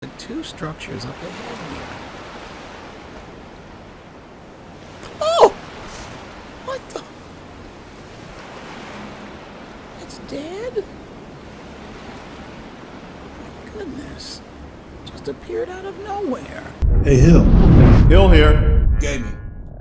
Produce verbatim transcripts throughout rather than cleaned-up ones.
The two structures up ahead here. Oh! What the? It's dead? My goodness. Just appeared out of nowhere. Hey, Hill. Hill here. Gaming.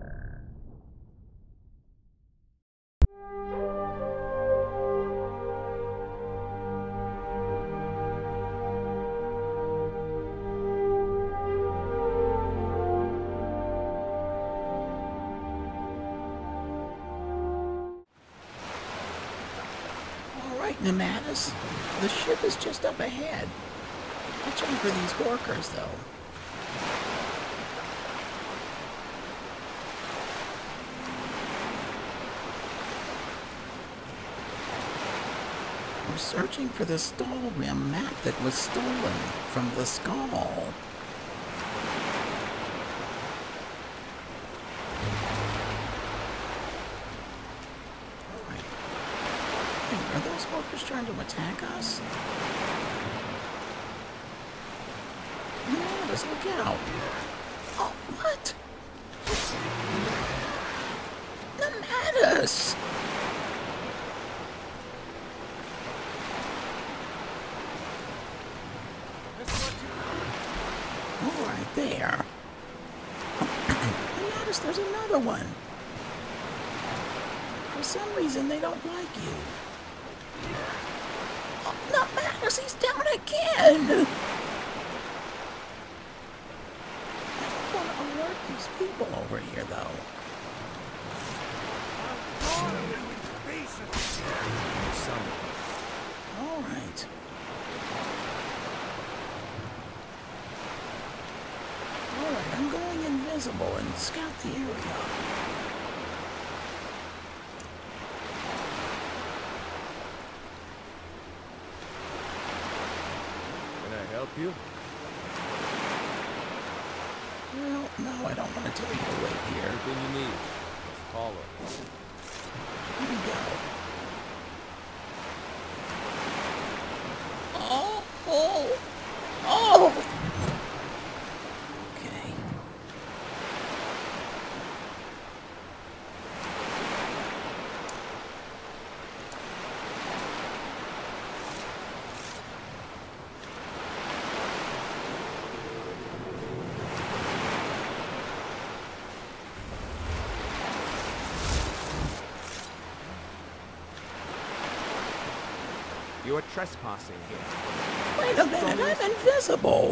Nematis, the ship is just up ahead. Watch out for these workers, though. We're searching for the Stalhrim map that was stolen from the Skull. Are those workers trying to attack us? Nematis, look out! Oh, what? Nematis! All right, there. Nematis, there's another one. For some reason, they don't like you. Oh, Nematis, he's down again! I don't want to alert these people over here, though. Alright. Alright, I'm going invisible and scout the area. Help you? Well, no, I don't want to tell you to wait here. Everything you need. Just follow. Here we go. Oh, oh, oh! Okay. You are trespassing here. Wait a minute, I'm invisible!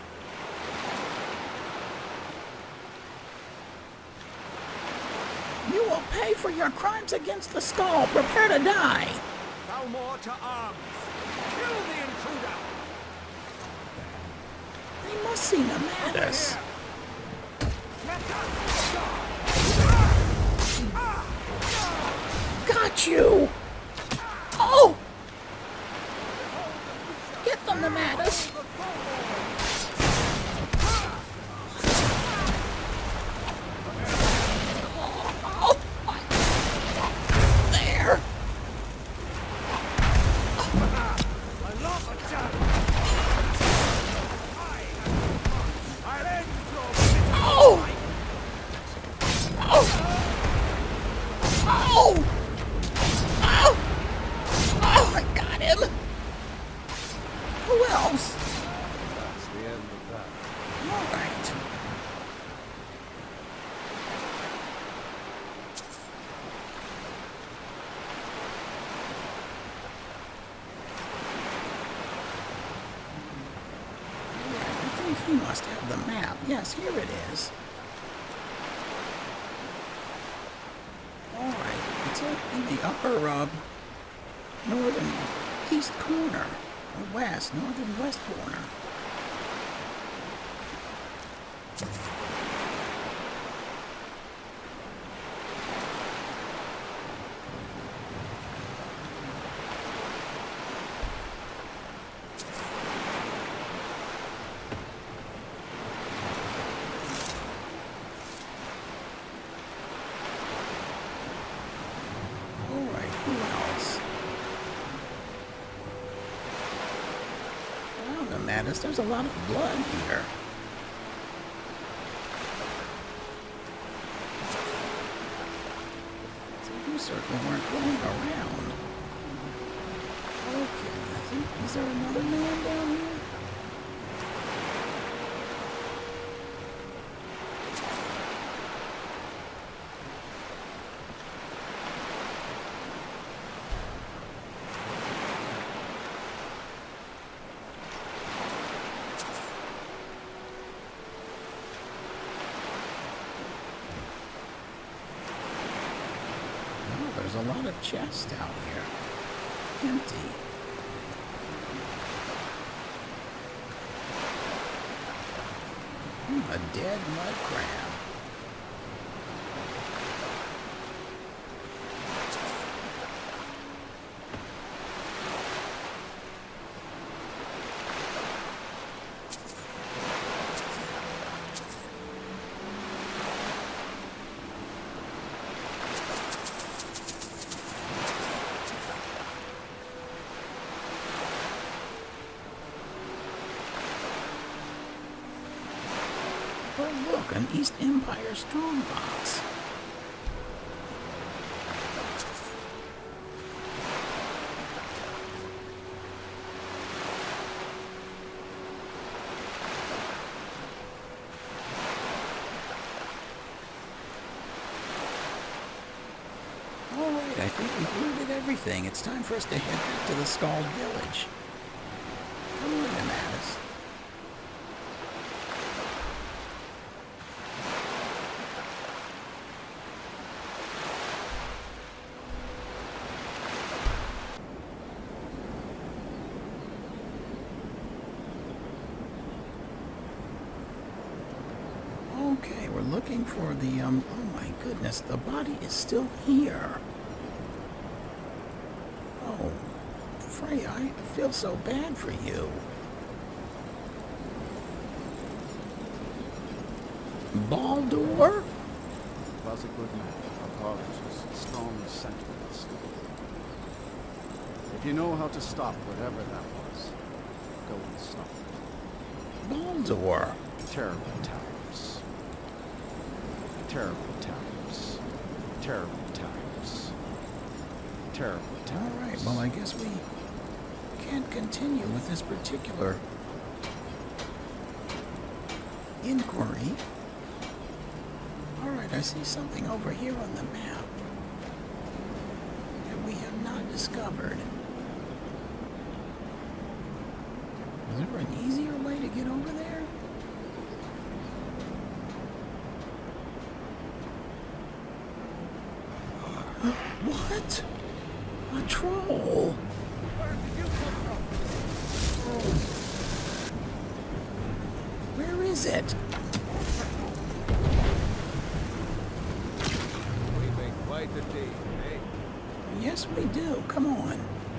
You will pay for your crimes against the Skull. Prepare to die! Thalmor to arms! Kill the intruder! They must see Nematis. Got you! Oh! Get them, Nematis! Oh, there! Oh! Oh! Oh! Oh! Oh, I got him! Who else? That's the end of that. All right. I think he must have the map. Yes, here it is. All right. It's up in the upper uh, northern east corner. Or west, northern west corner. All right, who else? honest, there's a lot of blood here. So you certainly weren't going around. Okay, I think, is there another man down here? There's a lot of chests out here. Empty. Hmm, a dead mud crab. Oh, look, an East Empire strongbox. All right, I think we've looted everything. It's time for us to head back to the stalled village. Come on, Amatis. Okay, we're looking for the, um, oh my goodness, the body is still here. Oh, Freya, I feel so bad for you. Baldur? Was a good man. Apologies. Strong sentiments. If you know how to stop whatever that was, go and stop it. Baldur. Terrible times. Terrible times. Terrible times. Terrible times. All right, well, I guess we can't continue with this particular inquiry. All right, I see something over here on the map that we have not discovered. Is there an easier way to get over there? What? A troll? Where did you come from? Where is it? We make quite the day, eh? Yes, we do. Come on.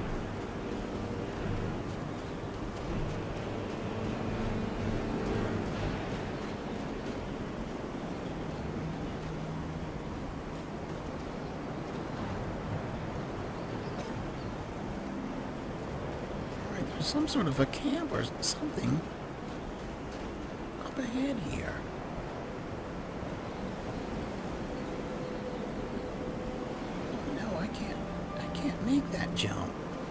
Some sort of a camp or something up ahead here. No, I can't, I can't make that jump.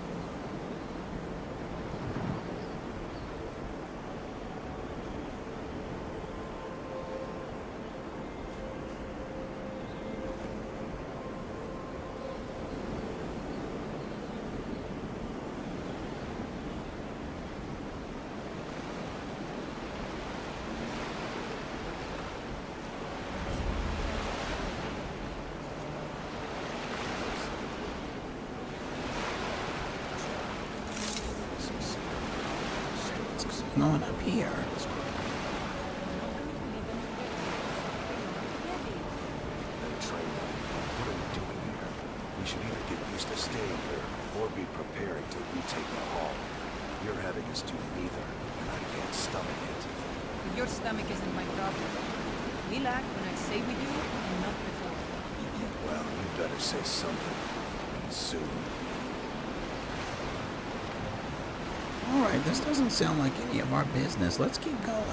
Going up here. We should either get used to staying here or be preparing to retake the hall. You're having us do neither, and I can't stomach it. Your stomach isn't my problem. We act when I say we do, and not before. Well, you better say something. And soon. Alright, this doesn't sound like any of our business. Let's keep going.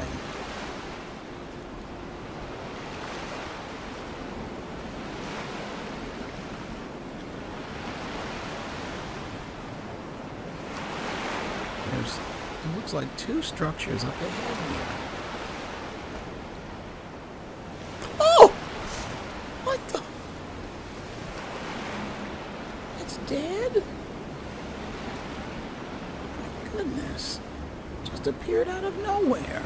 There's, it looks like two structures up ahead here. Oh! What the? It's dead? My goodness. Just appeared out of nowhere.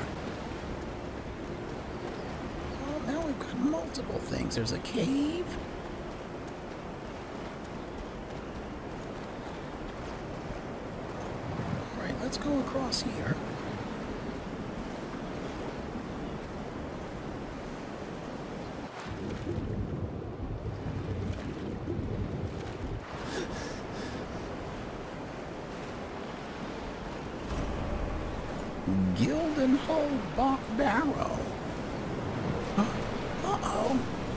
Well, now we've got multiple things. There's a cave. Alright, let's go across here. Gildenhold Bach Barrow. Uh, uh-oh.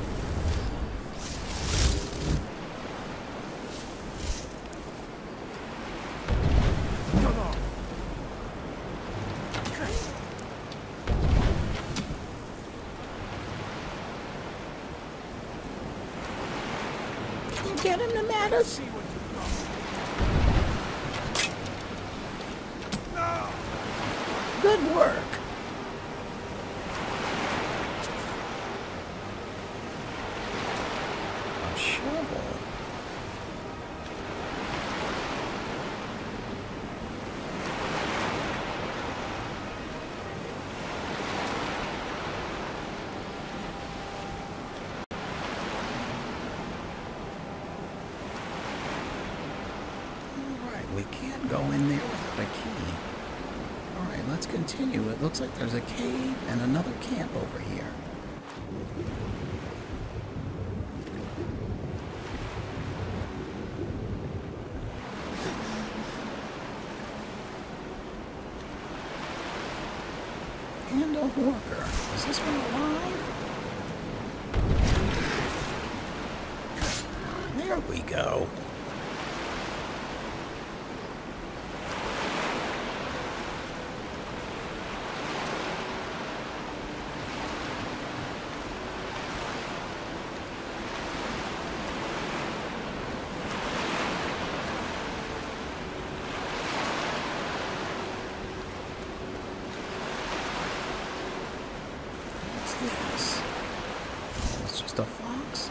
Come on. Can you get him to matter? See what you got. No! Good work. A shovel. All right, we can't go in there without a key. Alright, let's continue. It looks like there's a cave and another camp over here. And a worker. Is this one alive? There we go. This? Oh, it's just a fox?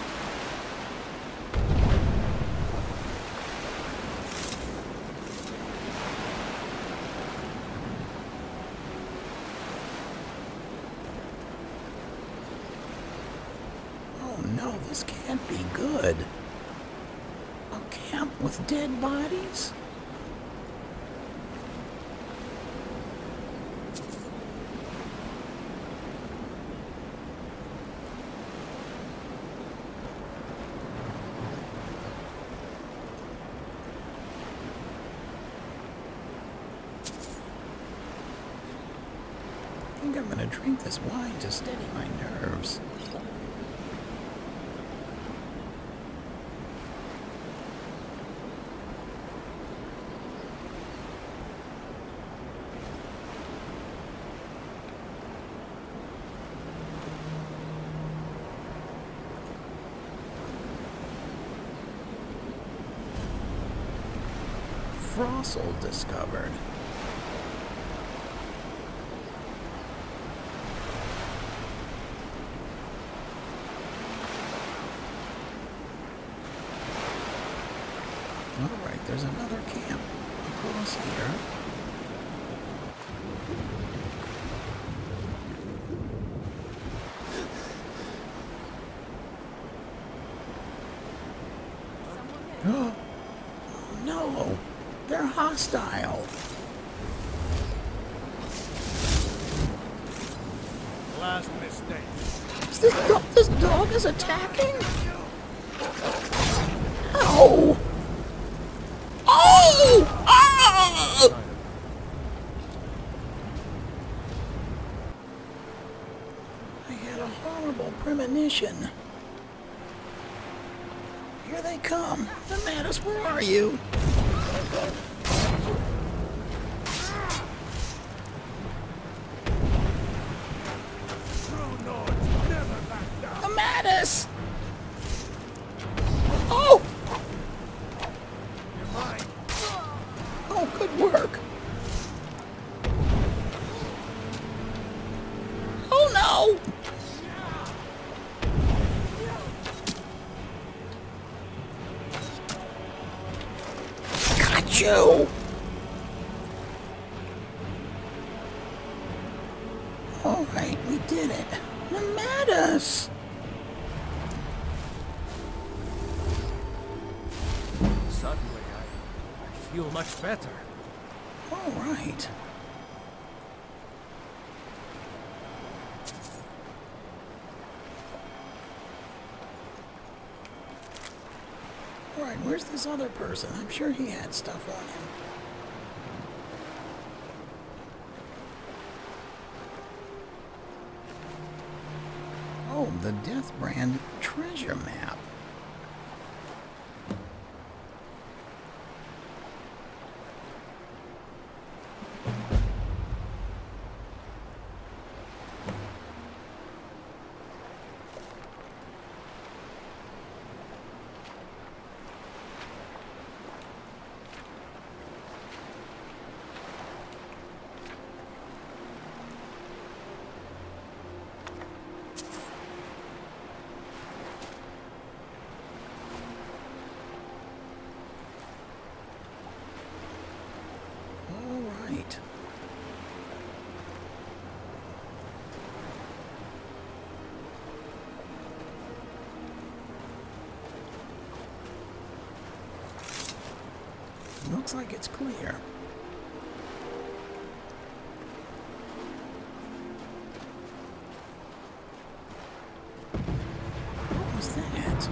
Oh no, this can't be good. A camp with dead bodies? I think I'm gonna drink this wine to steady my nerves. Fossil discovered. Alright, there's another camp across here. Oh no! They're hostile! Last mistake. Is this, do this dog is attacking? Ow! Oh! Ah! I had a horrible premonition. Here they come. The Mattis, where are you? Mattis! Oh! You're mine. Oh, good work. Oh no! Got you! Alright, we did it. The Mattis! Suddenly, I, I feel much better. Alright. Alright, where's this other person? I'm sure he had stuff on him. Oh, the Deathbrand treasure map. Right. Looks like it's clear. What was that?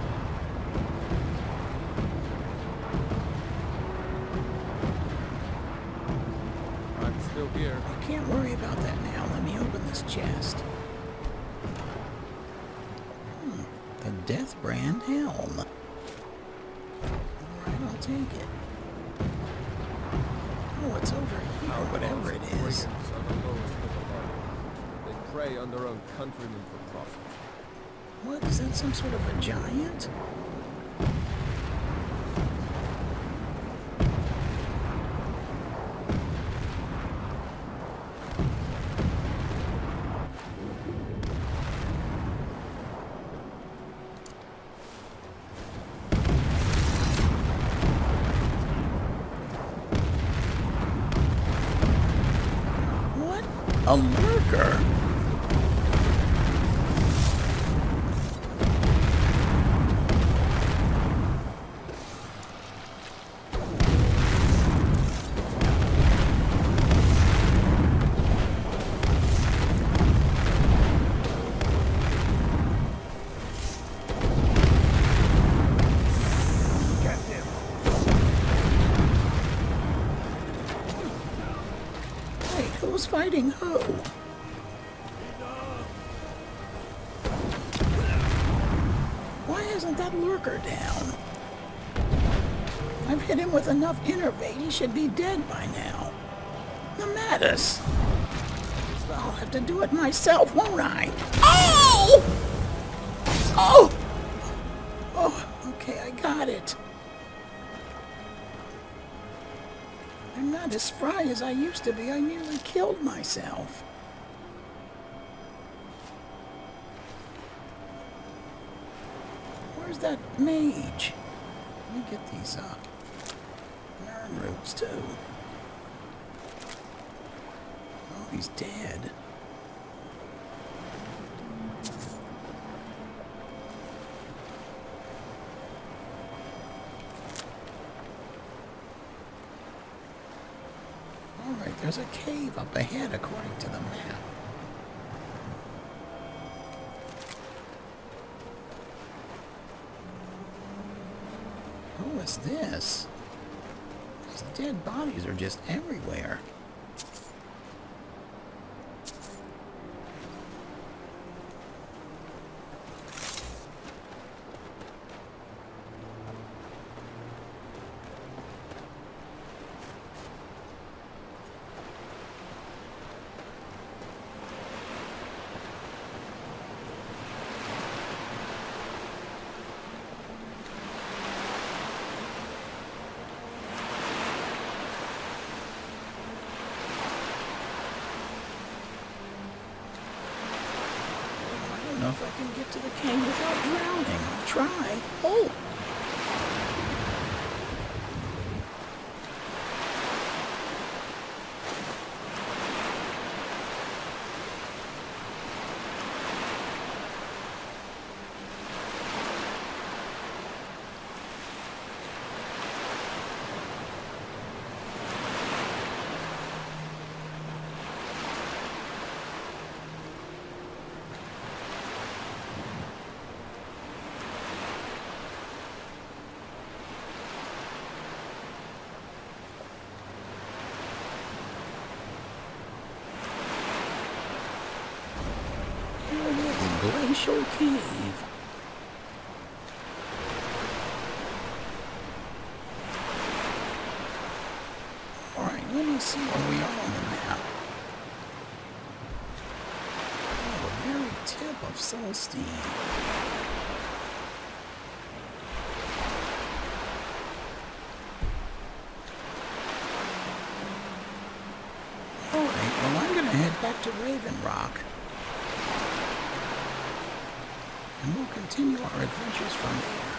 Still here. I can't worry about that now. Let me open this chest. Hmm. The Deathbrand helm. Alright, I'll take it. Oh, it's over here, whatever it is. Brigands are the lowest of the low. They prey on their own countrymen for profit. What? Is that some sort of a giant? A lurker? Who's fighting who? Why isn't that lurker down? I've hit him with enough innervate, he should be dead by now. The Mattis! I'll have to do it myself, won't I? Oh! Oh! Oh, okay, I got it. I'm not as spry as I used to be. I nearly killed myself. Where's that mage? Let me get these, uh, Nern roots, too. Oh, he's dead. Alright, there's a cave up ahead according to the map. Who is this? These dead bodies are just everywhere. know if I can get to the cave without drowning. I'll try. Oh! Glacial cave. Alright, let me see where we are on the map. Oh, the very tip of Solstheim. Alright, well I'm gonna head back to Raven Rock. And we'll continue our adventures from there.